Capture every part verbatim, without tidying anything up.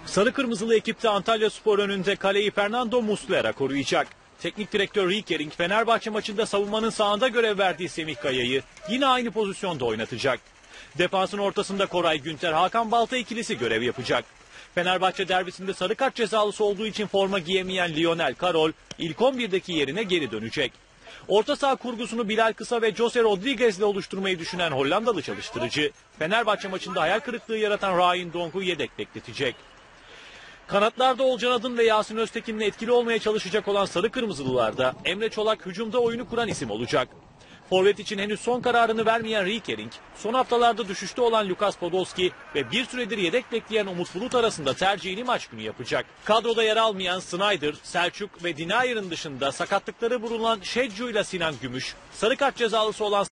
Sarı kırmızılı ekipte Antalyaspor önünde kaleyi Fernando Muslera koruyacak. Teknik direktör Riekering Fenerbahçe maçında savunmanın sağında görev verdiği Semih Kaya'yı yine aynı pozisyonda oynatacak. Defansın ortasında Koray Günter, Hakan Balta ikilisi görev yapacak. Fenerbahçe derbisinde sarı kart cezalısı olduğu için forma giyemeyen Lionel Carroll ilk on birdeki yerine geri dönecek. Orta saha kurgusunu Bilal Kısa ve Jose Rodriguez ile oluşturmayı düşünen Hollandalı çalıştırıcı, Fenerbahçe maçında hayal kırıklığı yaratan Ryan Donk'u yedek bekletecek. Kanatlarda Olcan Adın ve Yasin Öztekin'le etkili olmaya çalışacak olan Sarı Kırmızılılarda Emre Çolak hücumda oyunu kuran isim olacak. Forvet için henüz son kararını vermeyen Riekering, son haftalarda düşüşte olan Lukas Podolski ve bir süredir yedek bekleyen Umut Bulut arasında tercihini maç günü yapacak. Kadroda yer almayan Snyder, Selçuk ve Dinayer'in dışında sakatlıkları bulunan Şedju ile Sinan Gümüş, sarı kart cezalısı olan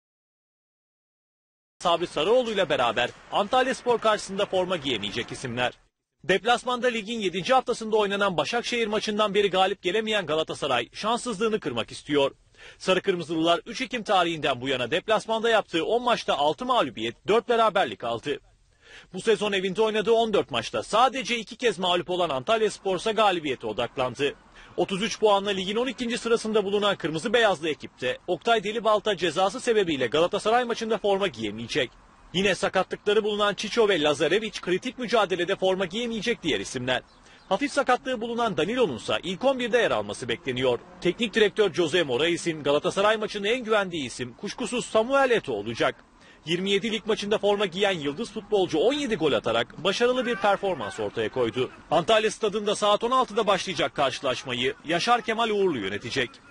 Sabri Sarıoğlu ile beraber Antalyaspor karşısında forma giyemeyecek isimler. Deplasmanda ligin yedinci haftasında oynanan Başakşehir maçından beri galip gelemeyen Galatasaray şanssızlığını kırmak istiyor. Sarı Kırmızılılar üç Ekim tarihinden bu yana deplasmanda yaptığı on maçta altı mağlubiyet, dört beraberlik aldı. Bu sezon evinde oynadığı on dört maçta sadece iki kez mağlup olan Antalyaspor ise galibiyete odaklandı. otuz üç puanla ligin on ikinci sırasında bulunan Kırmızı Beyazlı ekipte Oktay Delibalta cezası sebebiyle Galatasaray maçında forma giyemeyecek. Yine sakatlıkları bulunan Çiço ve Lazarevic kritik mücadelede forma giyemeyecek diğer isimler. Hafif sakatlığı bulunan Danilo'nun ise ilk on birde yer alması bekleniyor. Teknik direktör Jose Moraes'in Galatasaray maçının en güvendiği isim kuşkusuz Samuel Eto'o olacak. yirmi yedi lig maçında forma giyen yıldız futbolcu on yedi gol atarak başarılı bir performans ortaya koydu. Antalya Stadında saat on altıda başlayacak karşılaşmayı Yaşar Kemal Uğurlu yönetecek.